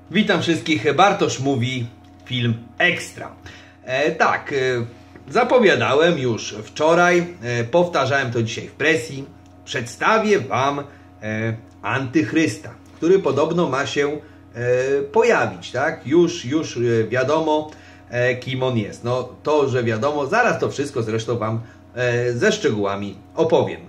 Witam wszystkich, Bartosz mówi, film ekstra. Zapowiadałem już wczoraj, powtarzałem to dzisiaj w presji. Przedstawię Wam antychrysta, który podobno ma się pojawić, tak? Już wiadomo, kim on jest. No to, że wiadomo, zaraz to wszystko zresztą Wam ze szczegółami opowiem.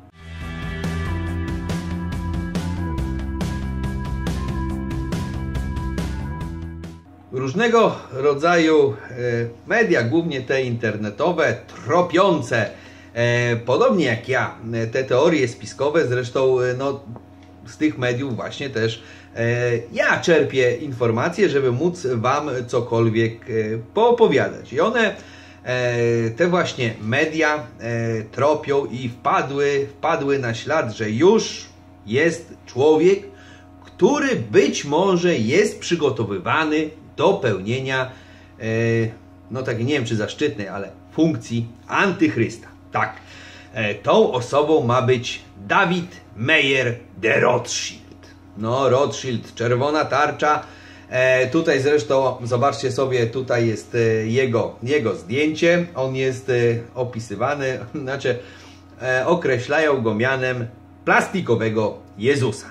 Różnego rodzaju media, głównie te internetowe, tropiące, podobnie jak ja, te teorie spiskowe, zresztą no, z tych mediów właśnie też ja czerpię informacje, żeby móc Wam cokolwiek poopowiadać. I one, te właśnie media tropią i wpadły na ślad, że już jest człowiek, który być może jest przygotowywany do pełnienia, no tak nie wiem czy zaszczytnej, ale funkcji antychrysta. Tak, tą osobą ma być David Meyer de Rothschild. No, Rothschild, czerwona tarcza. Tutaj zresztą, zobaczcie sobie, tutaj jest jego zdjęcie. On jest opisywany, znaczy określają go mianem plastikowego Jezusa.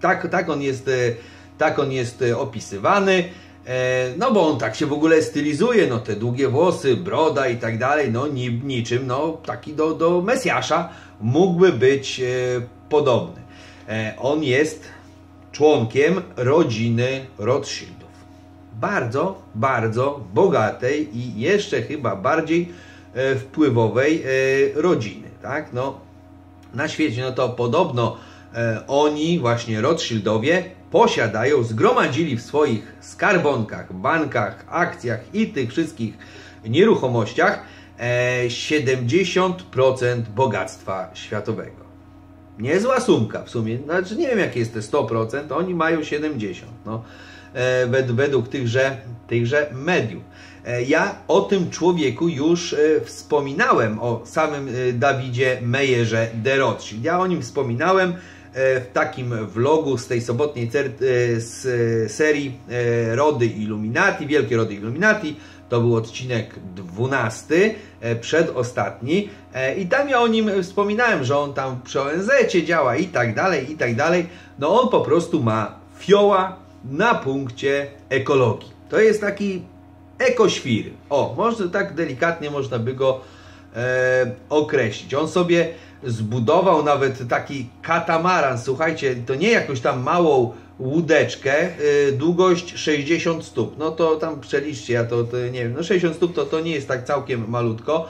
Tak on jest opisywany. No bo on tak się w ogóle stylizuje, no te długie włosy, broda i tak dalej, no niczym, no taki do Mesjasza mógłby być podobny. On jest członkiem rodziny Rothschildów. Bardzo, bardzo bogatej i jeszcze chyba bardziej wpływowej rodziny, tak? No na świecie, no to podobno oni, właśnie Rothschildowie, posiadają, zgromadzili w swoich skarbonkach, bankach, akcjach i tych wszystkich nieruchomościach 70% bogactwa światowego. Niezła sumka w sumie, znaczy nie wiem jakie jest te 100%, oni mają 70%, no, według tychże mediów. Ja o tym człowieku już wspominałem, o samym Davidzie Meyerze de Rothschild. Ja o nim wspominałem w takim vlogu z tej sobotniej serii Rody Illuminati, Wielkie Rody Illuminati. To był odcinek 12, przedostatni. I tam ja o nim wspominałem, że on tam przy ONZ-cie działa i tak dalej, i tak dalej. No on po prostu ma fioła na punkcie ekologii. To jest taki ekoświr. O, może tak delikatnie można by go określić. On sobie zbudował nawet taki katamaran, słuchajcie, to nie jakąś tam małą łódeczkę, długość 60 stóp. No to tam przeliczcie, ja to nie wiem, no 60 stóp to nie jest tak całkiem malutko.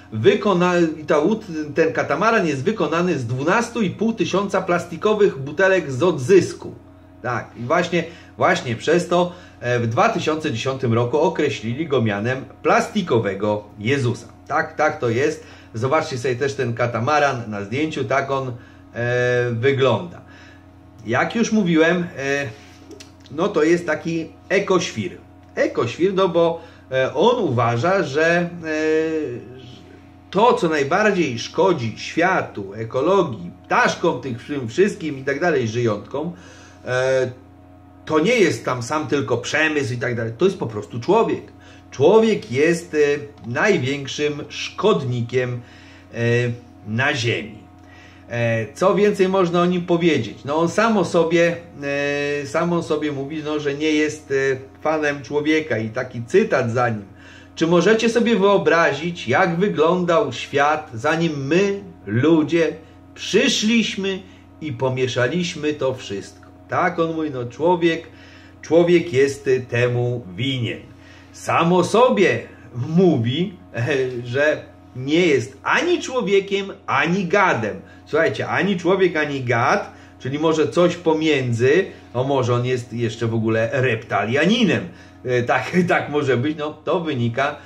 Ten katamaran jest wykonany z 12,5 tysiąca plastikowych butelek z odzysku. Tak, i właśnie przez to w 2010 roku określili go mianem plastikowego Jezusa. Tak to jest. Zobaczcie sobie też ten katamaran na zdjęciu, tak on wygląda. Jak już mówiłem, no to jest taki ekoświr. Ekoświr, no bo on uważa, że to, co najbardziej szkodzi światu, ekologii, ptaszkom, tym wszystkim i tak dalej, żyjątkom, to nie jest tam sam tylko przemysł i tak dalej, to jest po prostu człowiek. Człowiek jest największym szkodnikiem na Ziemi. Co więcej można o nim powiedzieć? No on sam o sobie mówi, no, że nie jest fanem człowieka i taki cytat za nim. Czy możecie sobie wyobrazić, jak wyglądał świat, zanim my, ludzie, przyszliśmy i pomieszaliśmy to wszystko? Tak on mówi, no człowiek jest temu winien. Sam o sobie mówi, że nie jest ani człowiekiem, ani gadem. Słuchajcie, ani człowiek, ani gad, czyli może coś pomiędzy, no może on jest jeszcze w ogóle reptalianinem. Tak może być, no to wynika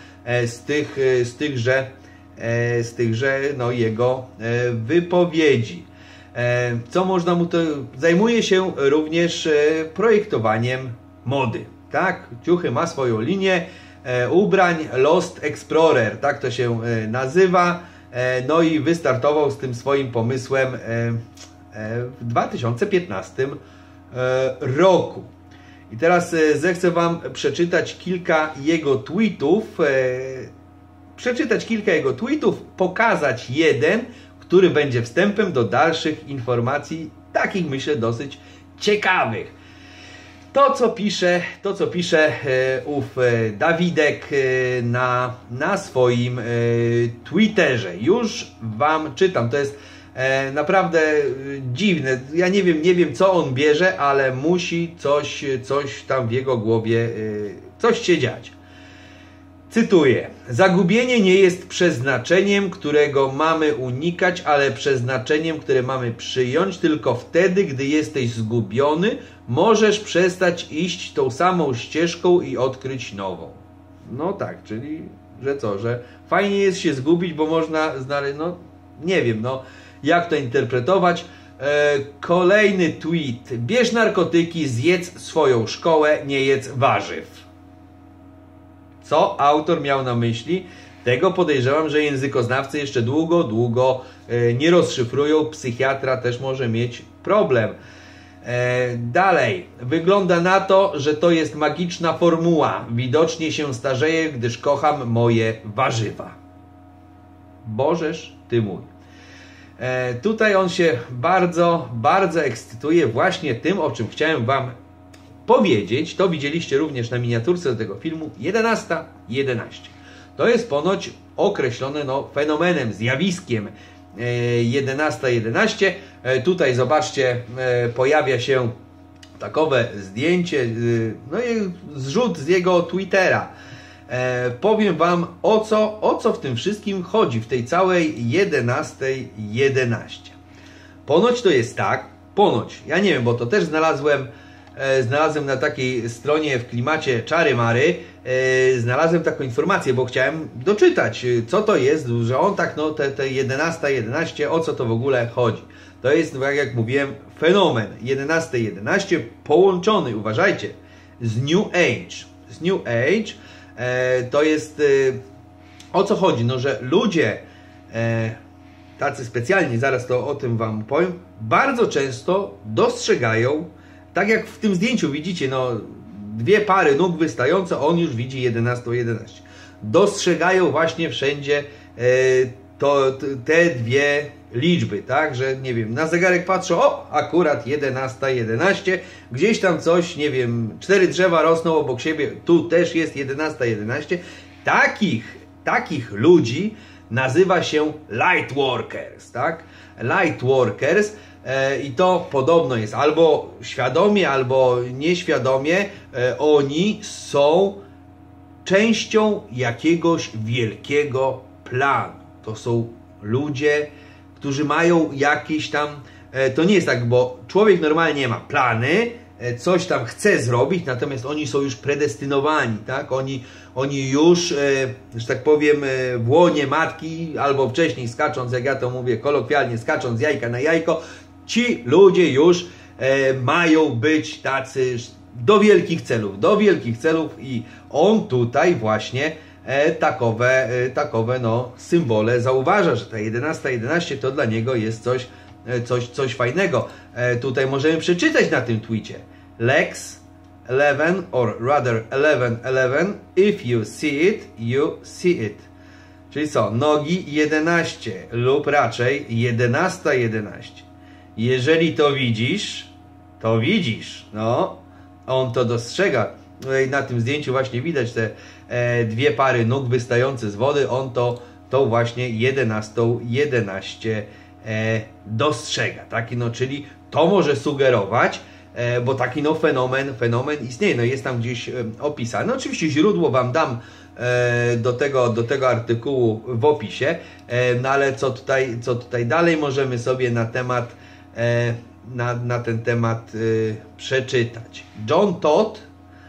z tychże no, jego wypowiedzi. Co można mu to... Zajmuje się również projektowaniem mody. Tak, ciuchy, ma swoją linię ubrań, Lost Explorer, tak to się nazywa. No i wystartował z tym swoim pomysłem w 2015 roku. I teraz zechcę Wam przeczytać kilka jego tweetów, pokazać jeden, który będzie wstępem do dalszych informacji, takich myślę dosyć ciekawych. To co pisze ów Dawidek na swoim Twitterze. Już Wam czytam, to jest naprawdę dziwne. Ja nie wiem co on bierze, ale musi coś tam w jego głowie, coś się dziać. Cytuję. Zagubienie nie jest przeznaczeniem, którego mamy unikać, ale przeznaczeniem, które mamy przyjąć. Tylko wtedy, gdy jesteś zgubiony, możesz przestać iść tą samą ścieżką i odkryć nową. No tak, czyli, że co, że fajnie jest się zgubić, bo można znaleźć, no nie wiem, no jak to interpretować. Kolejny tweet. Bierz narkotyki, zjedz swoją szkołę, nie jedz warzyw. Co autor miał na myśli? Tego podejrzewam, że językoznawcy jeszcze długo nie rozszyfrują. Psychiatra też może mieć problem. Dalej. Wygląda na to, że to jest magiczna formuła. Widocznie się starzeję, gdyż kocham moje warzywa. Bożeż Ty mój. Tutaj on się bardzo ekscytuje właśnie tym, o czym chciałem Wam powiedzieć. To widzieliście również na miniaturce do tego filmu. 11:11. To jest ponoć określone fenomenem, zjawiskiem 11:11. Tutaj zobaczcie, pojawia się takowe zdjęcie, no i zrzut z jego Twittera. Powiem Wam o co w tym wszystkim chodzi, w tej całej 11:11. Ponoć to jest tak, ja nie wiem, bo to też znalazłem na takiej stronie w klimacie czary mary, znalazłem taką informację, bo chciałem doczytać, co to jest, że on tak, te 11:11, o co to w ogóle chodzi. To jest, tak jak mówiłem, fenomen 11:11 połączony, uważajcie, z New Age. To jest, o co chodzi, no że ludzie tacy specjalni, zaraz to o tym Wam powiem, bardzo często dostrzegają, tak jak w tym zdjęciu widzicie, no dwie pary nóg wystające, on już widzi 11:11. Dostrzegają właśnie wszędzie te dwie liczby, tak, że nie wiem, na zegarek patrzą, o, akurat 11:11, gdzieś tam coś, nie wiem, 4 drzewa rosną obok siebie, tu też jest 11:11. Takich ludzi nazywa się lightworkers, tak? Lightworkers. I to podobno jest albo świadomie, albo nieświadomie, oni są częścią jakiegoś wielkiego planu. To są ludzie, którzy mają jakiś tam, to nie jest tak, bo człowiek normalnie ma plany, coś tam chce zrobić, natomiast oni są już predestynowani, tak? Oni już, że tak powiem, w łonie matki, albo wcześniej skacząc, jak ja to mówię kolokwialnie, skacząc z jajka na jajko, ci ludzie już mają być tacy do wielkich celów i on tutaj właśnie takowe symbole zauważa, że ta 11:11 to dla niego jest coś fajnego. Tutaj możemy przeczytać na tym twicie. Legs 11 or rather 11:11, if you see it, you see it. Czyli co? Nogi 11 lub raczej 11:11. Jeżeli to widzisz, to widzisz. No, on to dostrzega. Na tym zdjęciu właśnie widać te dwie pary nóg wystające z wody. On to właśnie 11:11 dostrzega. Taki, czyli to może sugerować, bo taki fenomen istnieje. No, jest tam gdzieś opisany. No, oczywiście źródło Wam dam do tego artykułu w opisie. No ale co tutaj dalej możemy sobie na ten temat przeczytać. John Todd,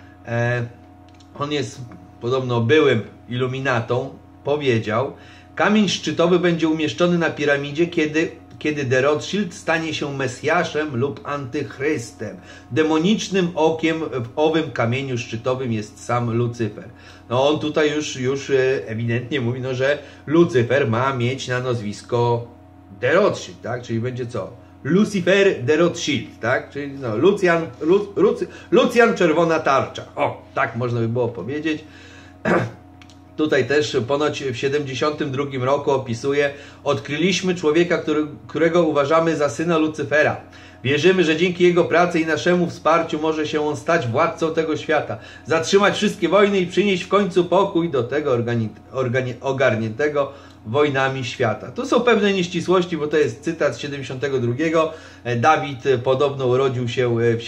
on jest podobno byłym iluminatą, powiedział: kamień szczytowy będzie umieszczony na piramidzie, kiedy de Rothschild stanie się Mesjaszem lub Antychrystem. Demonicznym okiem w owym kamieniu szczytowym jest sam Lucyfer. No on tutaj już ewidentnie mówi, że Lucyfer ma mieć na nazwisko de Rothschild, tak? Czyli będzie co? Lucifer de Rothschild, tak? Czyli no, Lucjan Czerwona Tarcza. O, tak można by było powiedzieć. Tutaj też ponoć w 72 roku opisuje: odkryliśmy człowieka, którego uważamy za syna Lucyfera. Wierzymy, że dzięki jego pracy i naszemu wsparciu może się on stać władcą tego świata, zatrzymać wszystkie wojny i przynieść w końcu pokój do tego ogarniętego wojnami świata. Tu są pewne nieścisłości, bo to jest cytat z 72. Dawid podobno urodził się w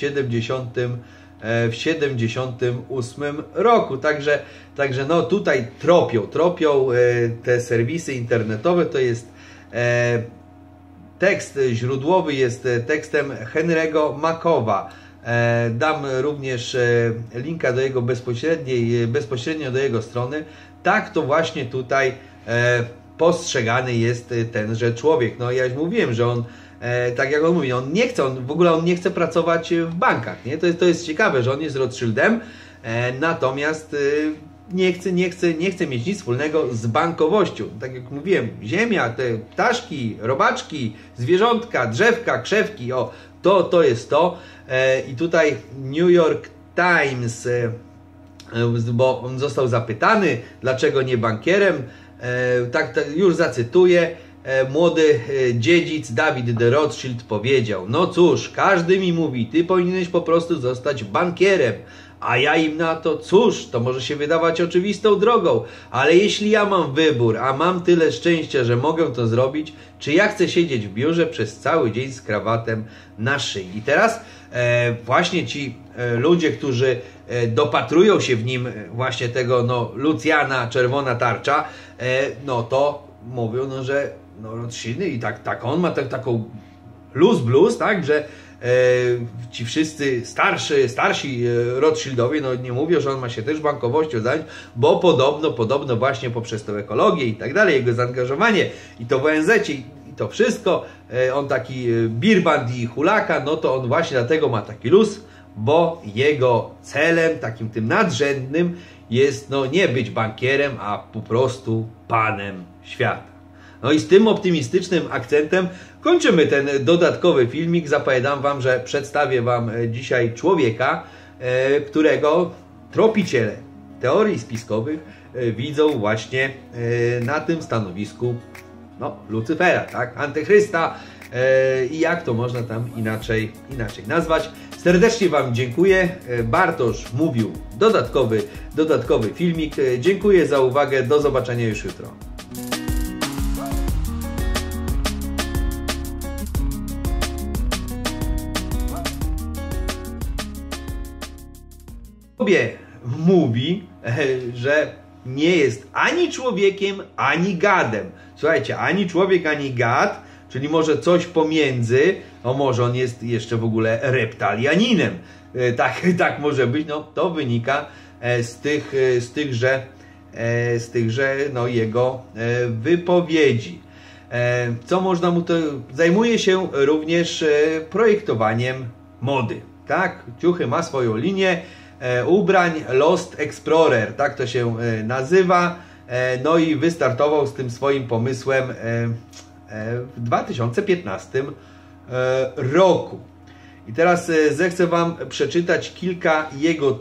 78 roku. Także no tutaj tropią te serwisy internetowe. To jest tekst źródłowy, jest tekstem Henry'ego Makowa. Dam również linka do jego bezpośrednio do jego strony. Tak to właśnie tutaj postrzegany jest tenże człowiek. No ja już mówiłem, że on, tak jak on mówi, on nie chce pracować w bankach, nie? To jest ciekawe, że on jest Rothschildem, natomiast nie chce mieć nic wspólnego z bankowością. Tak jak mówiłem, ziemia, te ptaszki, robaczki, zwierzątka, drzewka, krzewki, o, to jest to. I tutaj New York Times, bo on został zapytany, dlaczego nie bankierem, tak już zacytuję. Młody dziedzic Dawid de Rothschild powiedział: no cóż, każdy mi mówi, ty powinieneś po prostu zostać bankierem. A ja im na to: cóż, to może się wydawać oczywistą drogą, ale jeśli ja mam wybór, a mam tyle szczęścia, że mogę to zrobić, czy ja chcę siedzieć w biurze przez cały dzień z krawatem na szyi? I teraz właśnie ci ludzie, którzy dopatrują się w nim właśnie tego Lucjana Czerwona Tarcza, no to mówią, no, że Rothschildy i tak on ma taką blues, tak, że ci wszyscy starsi Rothschildowie, no nie mówią, że on ma się też bankowością zająć, bo podobno właśnie poprzez tę ekologię i tak dalej, jego zaangażowanie i to w ONZ-cie i to wszystko, on taki birband i hulaka, no to on właśnie dlatego ma taki luz, bo jego celem, takim tym nadrzędnym jest nie być bankierem, a po prostu panem świata. No i z tym optymistycznym akcentem kończymy ten dodatkowy filmik. Zapowiadam wam, że przedstawię wam dzisiaj człowieka, którego tropiciele teorii spiskowych widzą właśnie na tym stanowisku Lucyfera, tak? Antychrysta i jak to można tam inaczej nazwać. Serdecznie wam dziękuję. Bartosz mówił, dodatkowy filmik. Dziękuję za uwagę. Do zobaczenia już jutro. Mówi, że nie jest ani człowiekiem, ani gadem. Słuchajcie, ani człowiek, ani gad, czyli może coś pomiędzy, może on jest jeszcze w ogóle reptalianinem. Tak może być, to wynika z tychże jego wypowiedzi. Co można mu to... Zajmuje się również projektowaniem mody. Tak, ciuchy, ma swoją linię ubrań, Lost Explorer, tak to się nazywa. No i wystartował z tym swoim pomysłem w 2015 roku. I teraz zechcę wam przeczytać kilka jego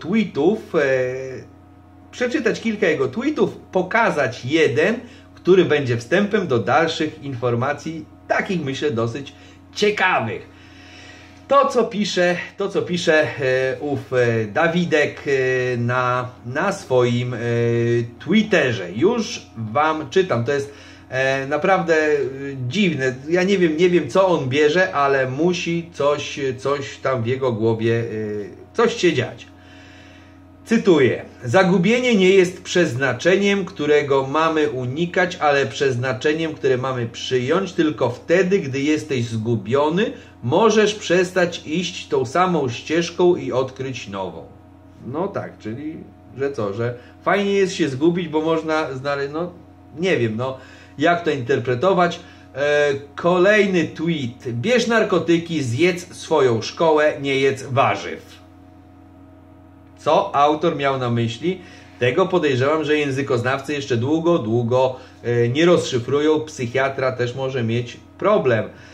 tweetów, pokazać jeden, który będzie wstępem do dalszych informacji, takich myślę dosyć ciekawych. To co pisze ów Dawidek na swoim Twitterze. Już wam czytam. To jest naprawdę dziwne. Ja nie wiem co on bierze, ale musi coś tam w jego głowie coś się dziać. Cytuję: zagubienie nie jest przeznaczeniem, którego mamy unikać, ale przeznaczeniem, które mamy przyjąć. Tylko wtedy, gdy jesteś zgubiony, możesz przestać iść tą samą ścieżką i odkryć nową. No tak, czyli, że fajnie jest się zgubić, bo można znaleźć, nie wiem, jak to interpretować. Kolejny tweet: bierz narkotyki, zjedz swoją szkołę, nie jedz warzyw. Co autor miał na myśli? Tego podejrzewam, że językoznawcy jeszcze długo nie rozszyfrują. Psychiatra też może mieć problem.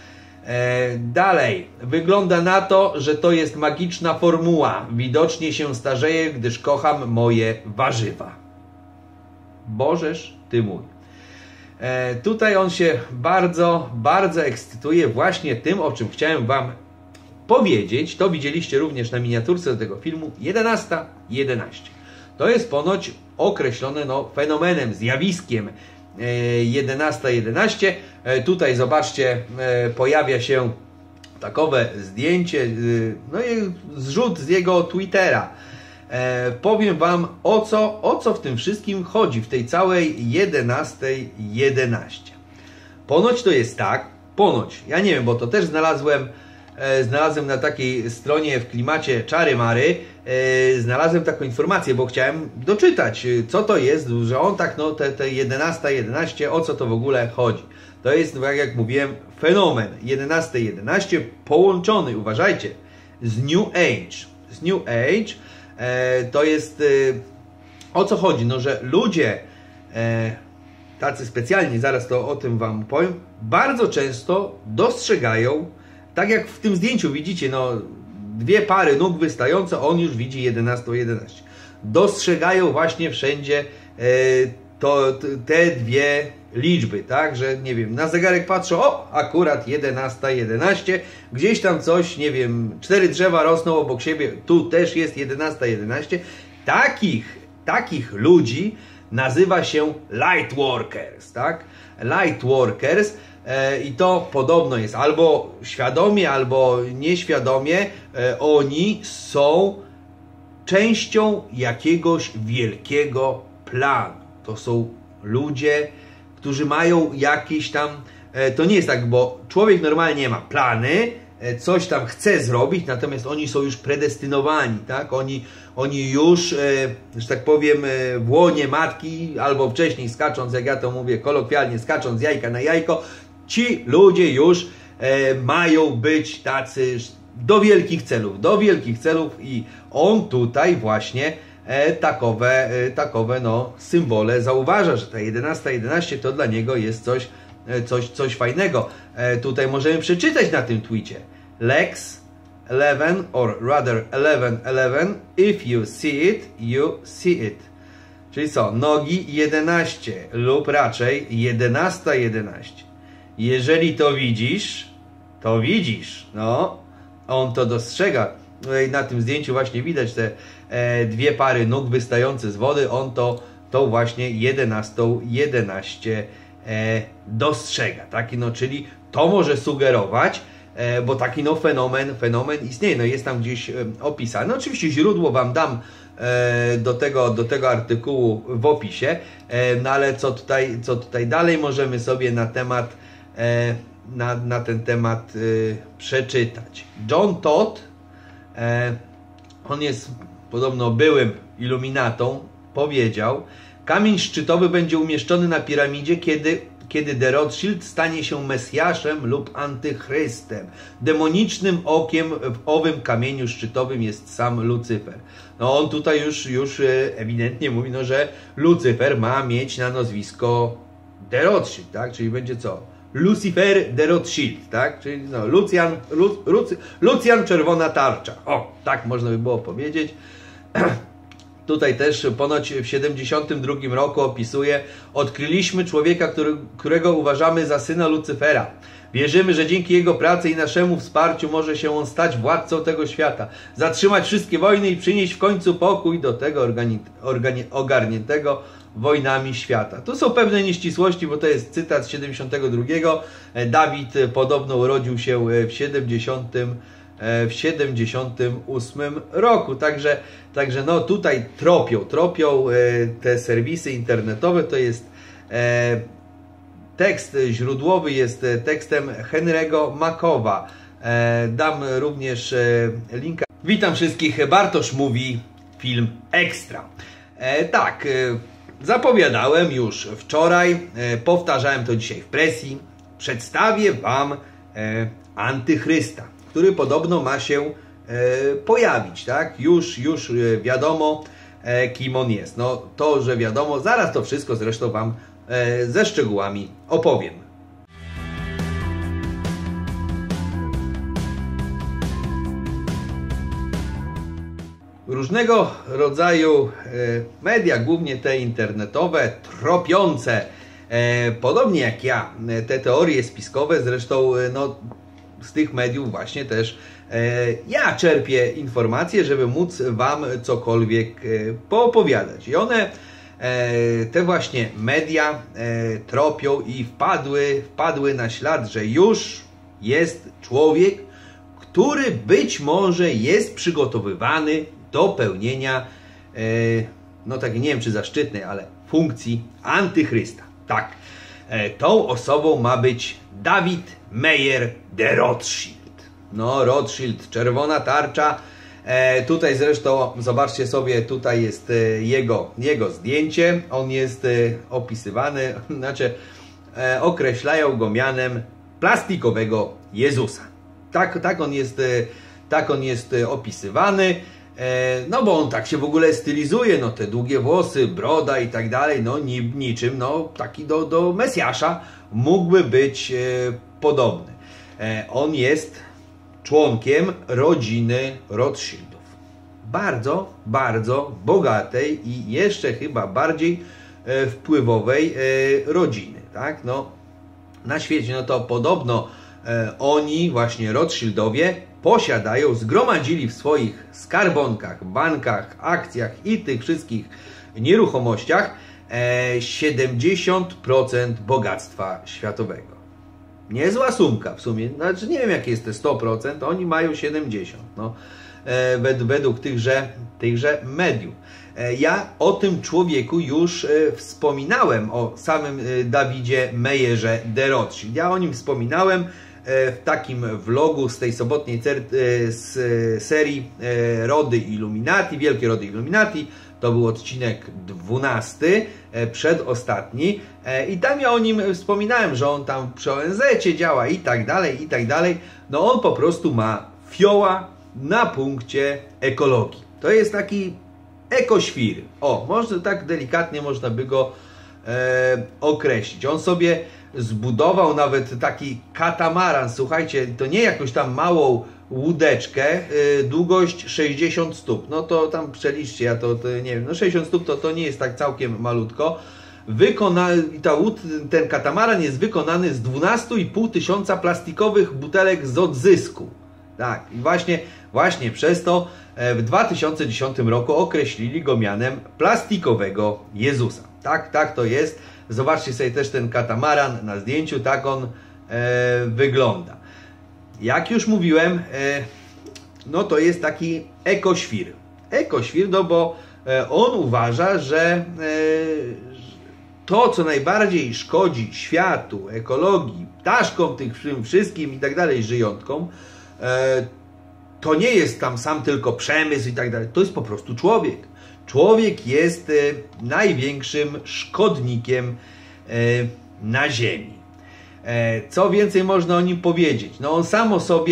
Dalej, wygląda na to, że to jest magiczna formuła. Widocznie się starzeję, gdyż kocham moje warzywa. Bożeż ty mój. Tutaj on się bardzo, bardzo ekscytuje właśnie tym, o czym chciałem wam powiedzieć. To widzieliście również na miniaturce do tego filmu. 11:11. To jest ponoć określone fenomenem, zjawiskiem 11:11. Tutaj zobaczcie, pojawia się takowe zdjęcie, no i zrzut z jego Twittera. Powiem wam, o co w tym wszystkim chodzi, w tej całej 11:11. Ponoć to jest tak, ja nie wiem, bo to też znalazłem na takiej stronie w klimacie czary mary, znalazłem taką informację, bo chciałem doczytać, co to jest, że on tak, te 11:11, o co to w ogóle chodzi. To jest, jak mówiłem, fenomen 11:11 połączony, uważajcie, z New Age. Z New Age to jest, o co chodzi, że ludzie tacy specjalni, zaraz to o tym wam powiem, bardzo często dostrzegają, tak jak w tym zdjęciu widzicie, dwie pary nóg wystające, on już widzi 11:11. Dostrzegają właśnie wszędzie te dwie liczby, tak, że nie wiem, na zegarek patrzą, akurat 11:11, gdzieś tam coś, nie wiem, 4 drzewa rosną obok siebie, tu też jest 11:11. Takich ludzi nazywa się Lightworkers, tak? Lightworkers. I to podobno jest albo świadomie, albo nieświadomie, oni są częścią jakiegoś wielkiego planu. To są ludzie, którzy mają jakieś tam, to nie jest tak, bo człowiek normalnie ma plany, coś tam chce zrobić, natomiast oni są już predestynowani, tak? Oni już, że tak powiem, w łonie matki, albo wcześniej skacząc, jak ja to mówię kolokwialnie, skacząc z jajka na jajko, ci ludzie już mają być tacy do wielkich celów i on tutaj właśnie takowe symbole zauważa, że ta 11:11 to dla niego jest coś fajnego. Tutaj możemy przeczytać na tym twicie. Lex 11 or rather 11:11, if you see it, you see it. Czyli co? Nogi 11 lub raczej 11:11. Jeżeli to widzisz, to widzisz. On to dostrzega. Na tym zdjęciu właśnie widać te dwie pary nóg wystające z wody. On to właśnie 11:11 dostrzega. Taki, czyli to może sugerować, bo taki fenomen istnieje. Jest tam gdzieś opisany. Oczywiście źródło wam dam do tego artykułu w opisie. Ale co tutaj dalej możemy sobie na ten temat przeczytać. John Todd, on jest podobno byłym iluminatą, powiedział: kamień szczytowy będzie umieszczony na piramidzie, kiedy de Rothschild stanie się Mesjaszem lub Antychrystem. Demonicznym okiem w owym kamieniu szczytowym jest sam Lucyfer. On tutaj już ewidentnie mówi, że Lucyfer ma mieć na nazwisko de Rothschild, tak? Czyli będzie co? Lucifer de Rothschild, tak? Czyli Lucjan Czerwona Tarcza. Tak można by było powiedzieć. Tutaj też ponoć w 72 roku opisuje: odkryliśmy człowieka, którego uważamy za syna Lucyfera. Wierzymy, że dzięki jego pracy i naszemu wsparciu może się on stać władcą tego świata, zatrzymać wszystkie wojny i przynieść w końcu pokój do tego ogarniętego wojnami świata. Tu są pewne nieścisłości, bo to jest cytat z 72. Dawid podobno urodził się w 78 roku. Także tutaj tropią te serwisy internetowe. To jest tekst źródłowy, jest tekstem Henry'ego Makowa. Dam również linka. Witam wszystkich, Bartosz mówi, film ekstra. Zapowiadałem już wczoraj, powtarzałem to dzisiaj w presji. Przedstawię wam Antychrysta, który podobno ma się pojawić, tak? Już wiadomo, kim on jest. To, że wiadomo, zaraz to wszystko zresztą wam ze szczegółami opowiem. różnego rodzaju media, głównie te internetowe, tropiące, podobnie jak ja, te teorie spiskowe, zresztą no, z tych mediów właśnie też ja czerpię informacje, żeby móc Wam cokolwiek poopowiadać. I one, te właśnie media tropią i wpadły na ślad, że już jest człowiek, który być może jest przygotowywany do pełnienia, no tak nie wiem czy zaszczytnej, ale funkcji antychrysta. Tak, tą osobą ma być David Meyer de Rothschild. No, Rothschild, czerwona tarcza. Tutaj zresztą, zobaczcie sobie, tutaj jest jego zdjęcie. On jest opisywany, znaczy określają go mianem plastikowego Jezusa. Tak on jest opisywany. No bo on tak się w ogóle stylizuje, no te długie włosy, broda i tak dalej, no niczym, no taki do Mesjasza mógłby być podobny. On jest członkiem rodziny Rothschildów. Bardzo, bardzo bogatej i jeszcze chyba bardziej wpływowej rodziny, tak? No, na świecie, no to podobno oni, właśnie Rothschildowie, posiadają, zgromadzili w swoich skarbonkach, bankach, akcjach i tych wszystkich nieruchomościach 70% bogactwa światowego. Niezła sumka w sumie, znaczy nie wiem jakie jest te 100%, oni mają 70%, no, według tychże mediów. Ja o tym człowieku już wspominałem, o samym Davidzie Meyerze de Rothschild. Ja o nim wspominałem w takim vlogu z tej sobotniej serii Rody Illuminati, Wielkie Rody Illuminati. To był odcinek 12, przedostatni. I tam ja o nim wspominałem, że on tam przy ONZ-cie działa i tak dalej, i tak dalej. No on po prostu ma fioła na punkcie ekologii. To jest taki ekoświr. O, może tak delikatnie można by go określić. On sobie zbudował nawet taki katamaran, słuchajcie, to nie jakąś tam małą łódeczkę, długość 60 stóp. No to tam przeliczcie, ja to nie wiem, no 60 stóp to nie jest tak całkiem malutko. Ten katamaran jest wykonany z 12,5 tysiąca plastikowych butelek z odzysku. Tak, i właśnie przez to w 2010 roku określili go mianem plastikowego Jezusa. Tak to jest. Zobaczcie sobie też ten katamaran na zdjęciu, tak on wygląda. Jak już mówiłem, no to jest taki ekoświr. Ekoświr, no bo on uważa, że to, co najbardziej szkodzi światu, ekologii, ptaszkom, tym wszystkim i tak dalej, żyjątkom, to nie jest tam sam tylko przemysł i tak dalej, to jest po prostu człowiek. Człowiek jest największym szkodnikiem na Ziemi. Co więcej można o nim powiedzieć? No on sam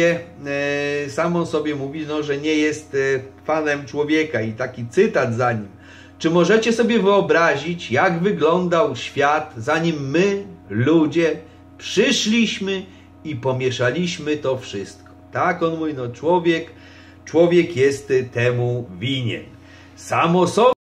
o sobie mówi, no, że nie jest fanem człowieka i taki cytat za nim. Czy możecie sobie wyobrazić, jak wyglądał świat, zanim my, ludzie, przyszliśmy i pomieszaliśmy to wszystko? Tak on mówi, no człowiek jest temu winien. Sam o sobie